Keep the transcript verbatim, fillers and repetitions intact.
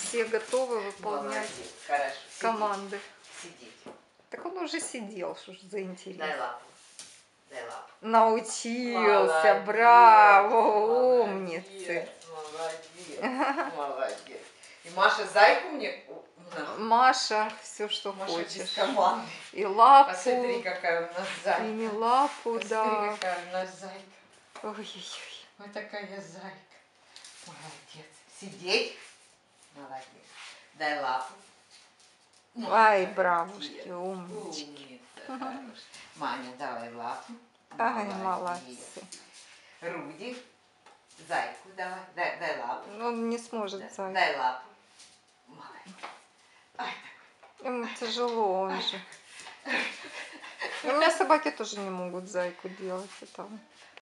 все готовы выполнять Молодец. Хорошо. Сидеть. команды. Сидеть. Так он уже сидел, что ж за интерес. Дай лапу. Дай лапу. Научился, Молодец, браво, молодец, умницы. Молодец, молодец. И Маша зайку мне... На. Маша, все, что Маша хочешь. без команды. И лапу. Посмотри, какая у нас зайка. И не лапу, Посмотри, да. какая у нас зайка. Ой-ой-ой. Вот такая зайка. Молодец. Сидеть. Молодец. Дай лапу. Ай, бравушки, умнички. Умница, хорошая. Маня, давай лапу. Ай, Молодец. молодцы. Руди. Зайку давай. Дай, дай лапу. Он не сможет Да. зайку. Дай лапу. Молодец. Ай, Ему тяжело он же. У меня собаки тоже не могут зайку делать. Это...